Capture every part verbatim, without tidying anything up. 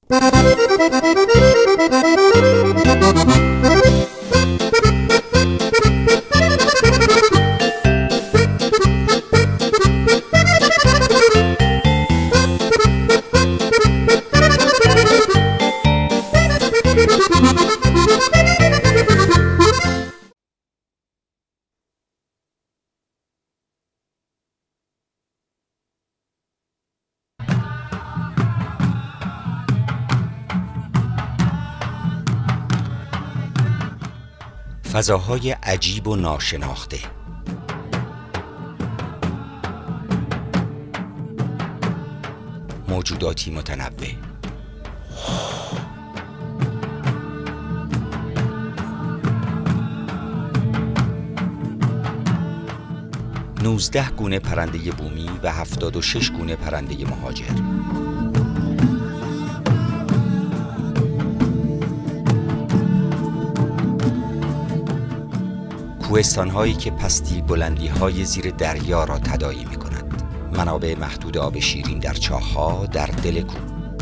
فضاهای عجیب و ناشناخته. موجوداتی متنوع. نوزده گونه پرنده بومی و هفتاد و شش گونه پرنده مهاجر. کوهستان‌هایی که پستی بلندی‌های زیر دریا را تداعی می‌کند. منابع محدود آب شیرین در چاه‌ها در دل کوه.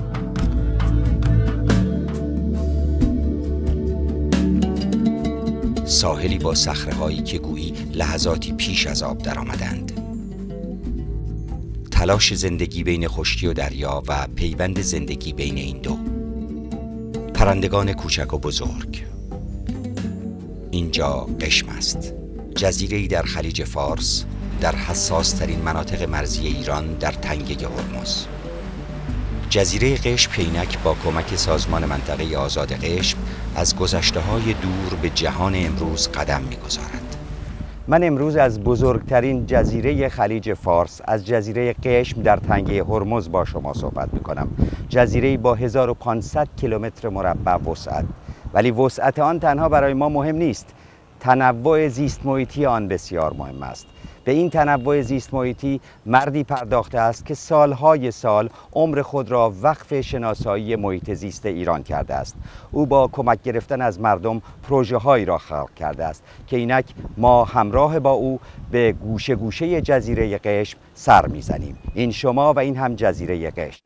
ساحلی با صخره‌هایی که گویی لحظاتی پیش از آب درآمدند. تلاش زندگی بین خشکی و دریا و پیوند زندگی بین این دو. پرندگان کوچک و بزرگ. اینجا قشم است، جزیره‌ای در خلیج فارس، در حساس ترین مناطق مرزی ایران در تنگه هرمز. جزیره قشم اینک با کمک سازمان منطقه آزاد قشم از گذشته‌های دور به جهان امروز قدم می‌گذارد. من امروز از بزرگترین جزیره خلیج فارس، از جزیره قشم در تنگه هرمز با شما صحبت می‌کنم. جزیره‌ای با هزار و پانصد کیلومتر مربع وسعت، ولی وسعت آن تنها برای ما مهم نیست. تنوع زیست محیطی آن بسیار مهم است. به این تنوع زیست محیطی مردی پرداخته است که سالهای سال عمر خود را وقف شناسایی محیط زیست ایران کرده است. او با کمک گرفتن از مردم پروژه هایی را خلق کرده است که اینک ما همراه با او به گوشه گوشه جزیره قشم سر میزنیم. این شما و این هم جزیره قشم.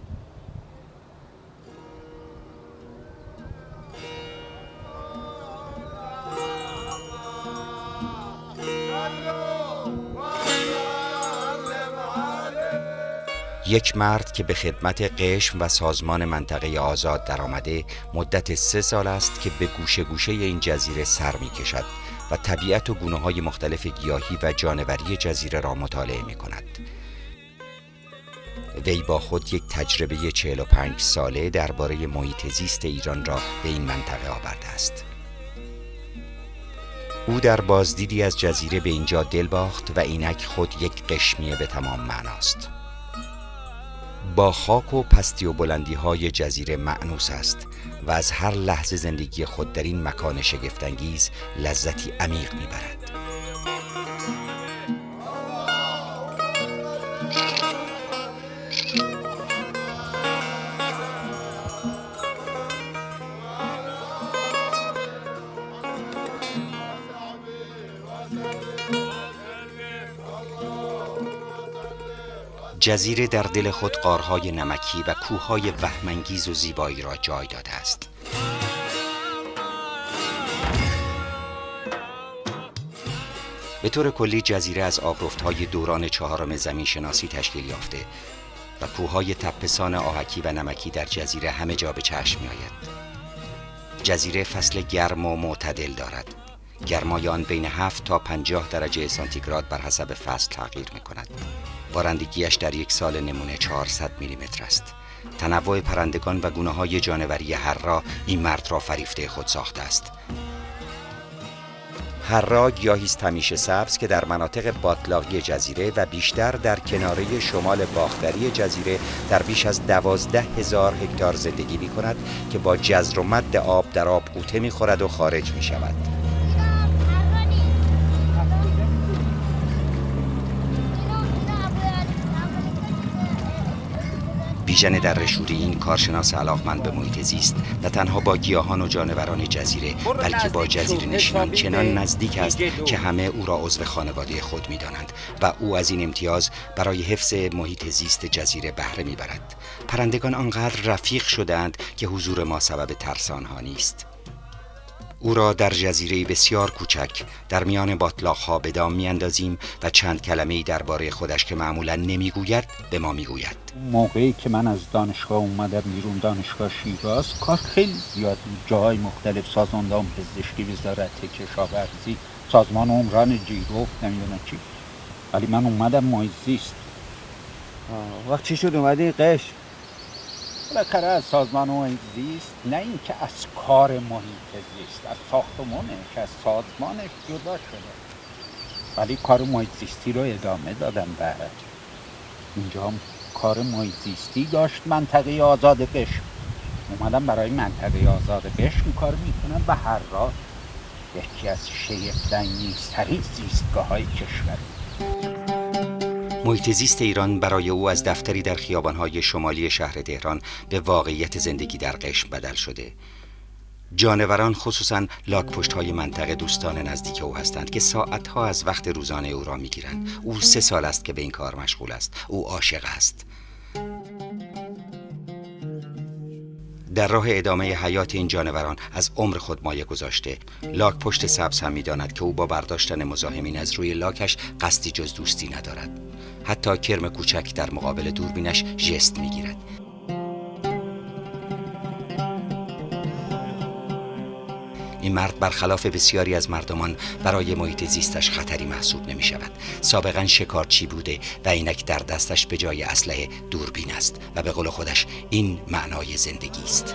یک مرد که به خدمت قشم و سازمان منطقه آزاد درآمده مدت سه سال است که به گوشه گوشه این جزیره سر می کشد و طبیعت و گونه‌های مختلف گیاهی و جانوری جزیره را مطالعه می کند. وی با خود یک تجربه چهل و پنج ساله درباره محیط زیست ایران را به این منطقه آورده است. او در بازدیدی از جزیره به اینجا دل باخت و اینک خود یک قشمیه به تمام معناست. با خاک و پستی و بلندی های جزیره مأنوس است و از هر لحظه زندگی خود در این مکان شگفت‌انگیز لذتی عمیق میبرد. جزیره در دل خود غارهای نمکی و کوههای وهم‌انگیز و زیبایی را جای داده است. به طور کلی جزیره از آبرفت‌های دوران چهارم زمین شناسی تشکیل یافته و کوههای تپه‌سان آهکی و نمکی در جزیره همه جا به چشم می‌آید. جزیره فصل گرم و معتدل دارد. گرمای آن بین هفت تا پنجاه درجه سانتیگراد بر حسب فصل تغییر می‌کند. بارندگیش در یک سال نمونه چهارصد میلیمتر است. تنوع پرندگان و گونه‌های جانوری هررا این مرد را فریفته خود ساخته است. هررا گیاهی است همیشه سبز که در مناطق باطلاقی جزیره و بیشتر در کناره شمال باختری جزیره در بیش از دوازده هزار هکتار زندگی می‌کند که با جزر و مد آب در آب غوطه می‌خورد و خارج می‌شود. بیژن درشوری، این کارشناس علاقمند به محیط زیست، نه تنها با گیاهان و جانوران جزیره بلکه با جزیره نشینان چنان نزدیک است که همه او را عضو خانواده خود می‌دانند و او از این امتیاز برای حفظ محیط زیست جزیره بهره می‌برد. پرندگان آنقدر رفیق شدند که حضور ما سبب ترس آنها نیست. او را در جزیره بسیار کوچک در میان باتلاق‌ها به دام می‌اندازیم و چند کلمه‌ای درباره خودش که معمولاً نمیگوید به ما میگوید. موقعی که من از دانشگاه اومدم بیرون، دانشگاه شیراز، کار خیلی زیاد بود، جاهای مختلف، سازمان پزشکی، وزارت کشاورزی، سازمان عمران جیرو، نمیدونم چی، ولی من اومدم محیط زیست. وقت چی شد اومدی قشم؟ بالاخره از سازمان محیط زیست، نه اینکه از کار محیط زیست، از ساختمانش، از سازمانش جدا شده، ولی کار محیط زیستی رو ادامه دادم. بعد اینجا هم کار محیط زیستی داشت منطقه آزاد قشم، اومدم برای منطقه آزاد قشم کار میکنم و هر راه یکی از شگفت‌انگیزترین زیستگاه‌های کشور. محیط زیست ایران برای او از دفتری در خیابان‌های شمالی شهر تهران به واقعیت زندگی در قشم بدل شده. جانوران، خصوصاً لاک‌پشت‌های منطقه، دوستان نزدیک او هستند که ساعتها از وقت روزانه او را می‌گیرند. او سه سال است که به این کار مشغول است. او عاشق است. در راه ادامه حیات این جانوران از عمر خود مایه گذاشته. لاک پشت سبز هم می‌داند که او با برداشتن مزاحمین از روی لاکش قصدی جز دوستی ندارد. حتی کرم کوچک در مقابل دوربینش ژست می‌گیرد. این مرد برخلاف بسیاری از مردمان برای محیط زیستش خطری محسوب نمی شود. سابقا شکارچی بوده و اینک در دستش به جای اسلحه دوربین است و به قول خودش این معنای زندگی است.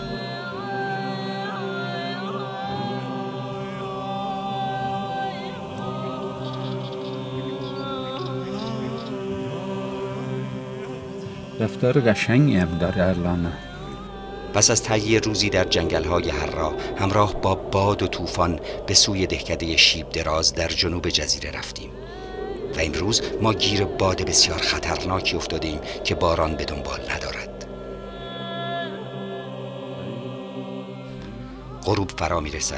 رفتار قشنگی هم داره الان. پس از تهیه روزی در جنگل‌های حرا همراه با باد و طوفان به سوی دهکده شیب دراز در جنوب جزیره رفتیم و امروز ما گیر باد بسیار خطرناکی افتادیم که باران به دنبال ندارد. غروب فرا می‌رسد.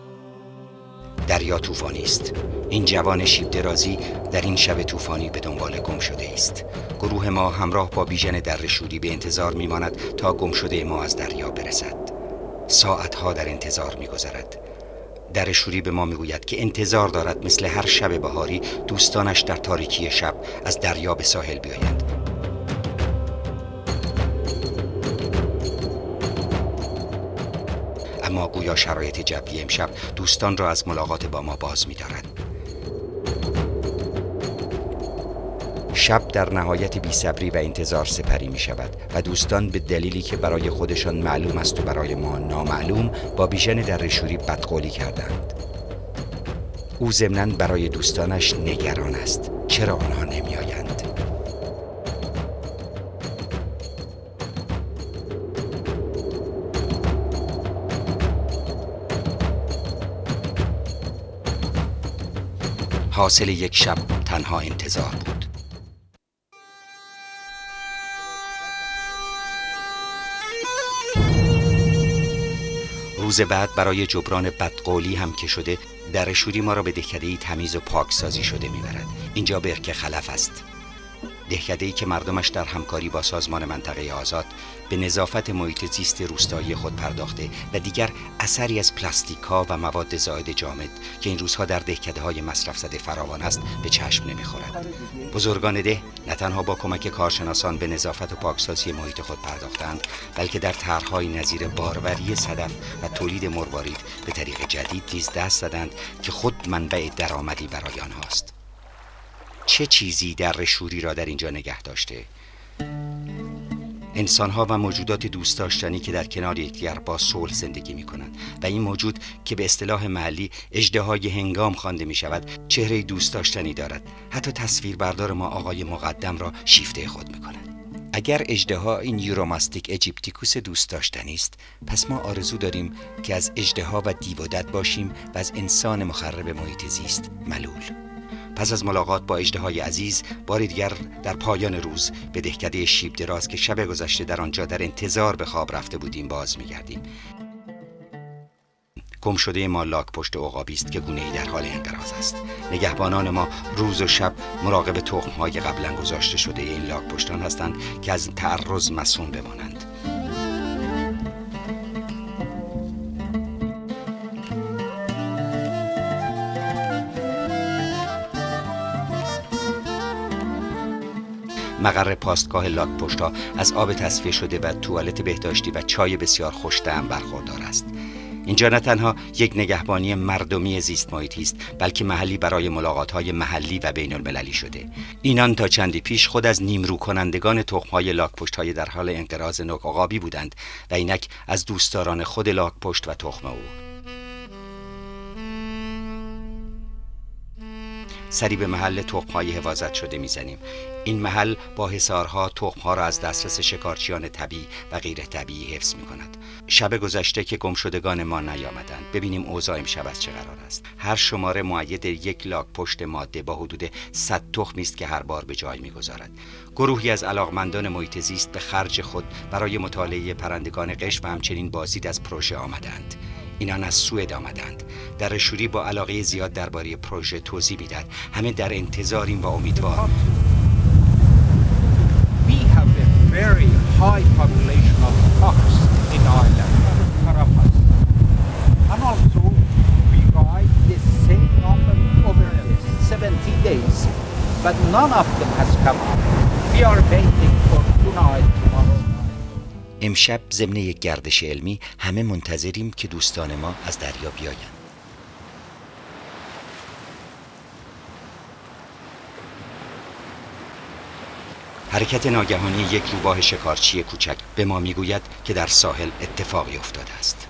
دریا طوفانی است. این جوان شیب درازی در این شب طوفانی به دنبال گم شده است. گروه ما همراه با بیژن درشوری به انتظار می‌ماند تا گم شده ما از دریا برسد. ساعتها در انتظار می‌گذرد. درشوری به ما می‌گوید که انتظار دارد مثل هر شب بهاری دوستانش در تاریکی شب از دریا به ساحل بیایند. اما گویا شرایط جوی امشب دوستان را از ملاقات با ما باز می‌دارد. شب در نهایت بی‌صبری و انتظار سپری می شود و دوستان به دلیلی که برای خودشان معلوم است و برای ما نامعلوم با بیژن درشوری بدقولی کردند. او ضمناً برای دوستانش نگران است. چرا آنها نمی آیند؟ حاصل یک شب تنها انتظار بود. روز بعد برای جبران بدقولی هم که شده درشوری ما را به دهکده‌ای تمیز و پاکسازی شده میبرد. اینجا برکه خلف است. دهکده‌ای که مردمش در همکاری با سازمان منطقه آزاد به نظافت محیط زیست روستایی خود پرداخته و دیگر اثری از پلاستیک‌ها و مواد زائد جامد که این روزها در دهکده‌های مصرف زده فراوان است به چشم نمی‌خورد. بزرگان ده نه تنها با کمک کارشناسان به نظافت و پاکسازی محیط خود پرداختند، بلکه در طرح‌های نظیر باروری صدف و تولید مروارید به طریق جدید نیز دست زدند که خود منبع درآمدی برای آنهاست. چه چیزی درشوری را در اینجا نگه داشته؟ انسان‌ها و موجودات دوست داشتنی که در کنار یکدیگر با صلح زندگی می‌کنند و این موجود که به اصطلاح محلی اژدهای هنگام خوانده می‌شود چهره دوست داشتنی دارد. حتی تصویربردار ما آقای مقدم را شیفته خود می‌کند. اگر اژدها این یوروماستیک اجیپتیکوس دوست داشتنی است، پس ما آرزو داریم که از اژدها و دیو و دد باشیم و از انسان مخرب محیط زیست ملول. پس از ملاقات با اژدهای عزیز بار دیگر در پایان روز به دهکده شیب دراز که شب گذشته در آنجا در انتظار به خواب رفته بودیم باز می‌گردیم. گم شده ما لاک پشت عقابی است که گونه‌ای در حال انقراض است. نگهبانان ما روز و شب مراقب تخم‌های قبلا گذاشته شده این لاک پشتان هستند که از تعرض مصون بمانند. مقر پاستگاه لاک پشت‌ها از آب تصفیه شده و توالت بهداشتی و چای بسیار خوش‌طعم برخوردار است. اینجا نه تنها یک نگهبانی مردمی زیست محیطی است، بلکه محلی برای ملاقات‌های محلی و بین المللی شده. اینان تا چندی پیش خود از نیمرو کنندگان تخم‌های لاک‌پشت‌های در حال انقراض نوک عقابی بودند و اینک از دوستداران خود لاک‌پشت و تخم او. سری به محل تخم‌های حفاظت شده میزنیم. این محل با حصارها تخم‌ها را از دسترس شکارچیان طبیعی و غیر طبیعی حفظ می‌کند. شب گذشته که گمشدگان ما نیامدند، ببینیم اوضاع امشب از چه قرار است. هر شماره معید یک لاک پشت ماده با حدود صد تخمی است که هر بار به جای می‌گذارد. گروهی از علاقمندان محیط زیست به خرج خود برای مطالعه پرندگان قش و همچنین بازدید از پروژه آمدند. اینان از سوئد آمدند. در شوری با علاقه زیاد درباره پروژه توضیح می‌داد. همه در انتظاریم و امیدوار. We have a very high population of fox in Ireland, Carapaz. And also we ride the same number over seventy days, but none of them has come up. We are waiting for tonight, tomorrow. امشب ضمن یک گردش علمی همه منتظریم که دوستان ما از دریا بیایند. حرکت ناگهانی یک روباه شکارچی کوچک به ما میگوید که در ساحل اتفاقی افتاده است.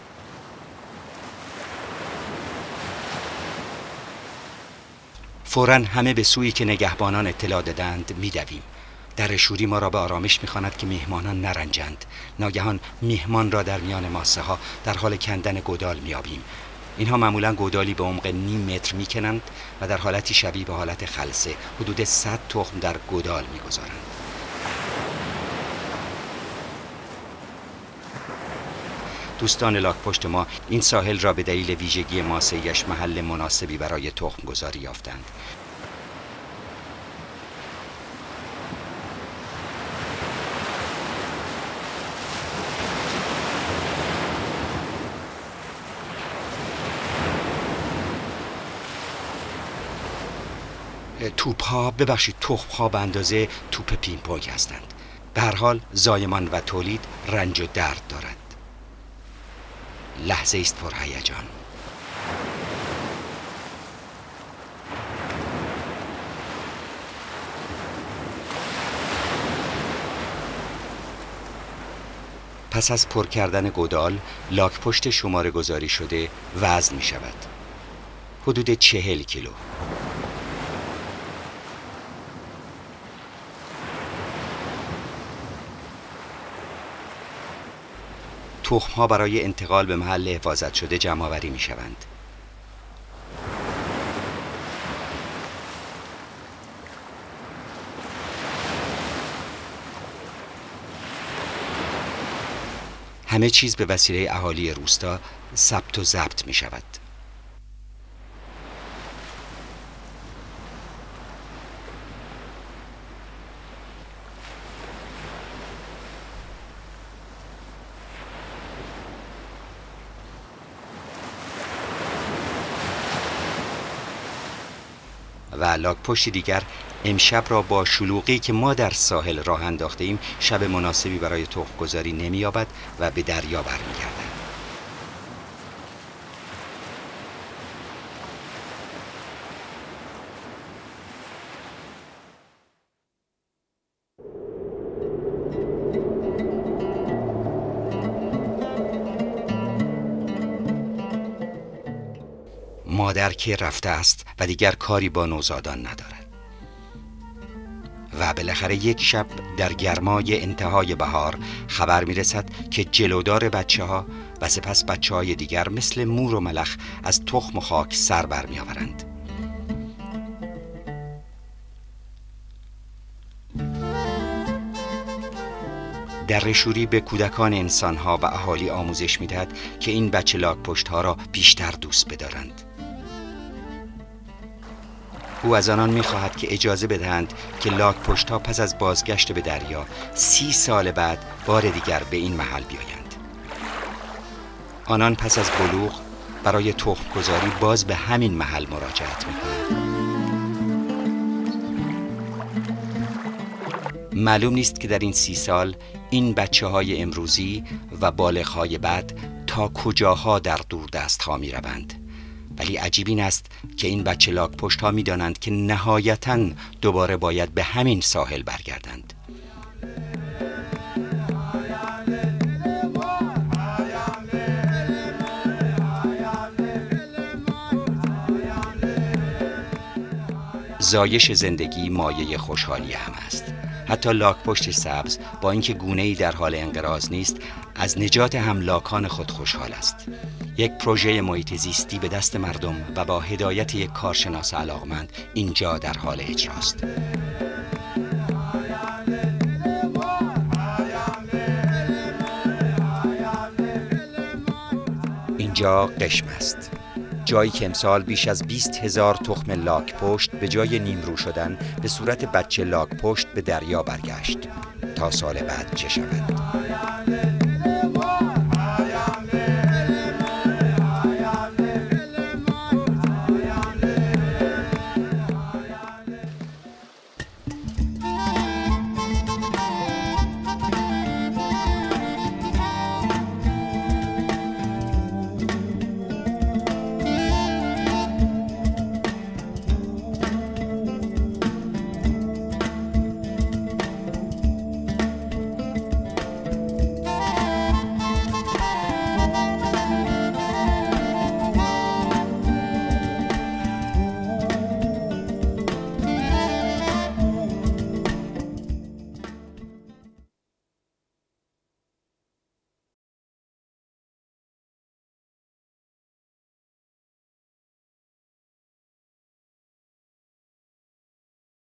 فوراً همه به سویی که نگهبانان اطلاع دادند میدویم. در شوری ما را به آرامش می‌خواند که میهمانان نرنجند. ناگهان میهمان را در میان ماسه ها در حال کندن گودال میابیم. اینها معمولاً گودالی به عمق نیم متر میکنند و در حالتی شبیه به حالت خلسه حدود صد تخم در گودال میگذارند. دوستان لاک پشت ما این ساحل را به دلیل ویژگی ماسه‌ایش محل مناسبی برای تخم گذاری یافتند. توپ ها ببخشید تخم ها به اندازه توپ پینگ پونگ هستند. به هر حال زایمان و تولید رنج و درد دارد. لحظه است پر هیجان. پس از پر کردن گودال لاک پشت شماره گذاری شده وزن می شود. حدود چهل کیلو. تخم ها برای انتقال به محل حفاظت شده جمع آوری می شوند. همه چیز به وسیله اهالی روستا ثبت و ضبط می شود. و لاک پشت دیگر امشب را با شلوغی که ما در ساحل راه انداخته ایم شب مناسبی برای تخم گذاری نمی یابد و به دریا برمیگردد. مادر که رفته است و دیگر کاری با نوزادان ندارد و بالاخره یک شب در گرمای انتهای بهار خبر میرسد که جلودار بچه ها و سپس بچه های دیگر مثل مور و ملخ از تخم و خاک سر بر می آورند. دره شوری به کودکان انسانها و اهالی آموزش میدهد که این بچه لاک‌پشت‌ها را بیشتر دوست بدارند. او از آنان می‌خواهد که اجازه بدهند که لاک‌پشت‌ها پس از بازگشت به دریا سی سال بعد بار دیگر به این محل بیایند. آنان پس از بلوغ برای تخم‌گذاری باز به همین محل مراجعت می‌کنند. معلوم نیست که در این سی سال این بچه های امروزی و بالغ های بعد تا کجاها در دوردست ها می روند. ولی عجیب این است که این بچه لاک‌پشت ها می دانند که نهایتاً دوباره باید به همین ساحل برگردند. زایش زندگی مایه خوشحالی هم است. حتی لاک‌پشت سبز با اینکه گونه‌ای در حال انقراض نیست، از نجات هملاکان خود خوشحال است. یک پروژه محیط زیستی به دست مردم و با هدایت یک کارشناس علاقمند اینجا در حال اجراست. اینجا قشم است، جایی که امسال بیش از بیست هزار تخم لاک‌پشت به جای نیمرو شدن به صورت بچه لاک‌پشت به دریا برگشت تا سال بعد چه شود.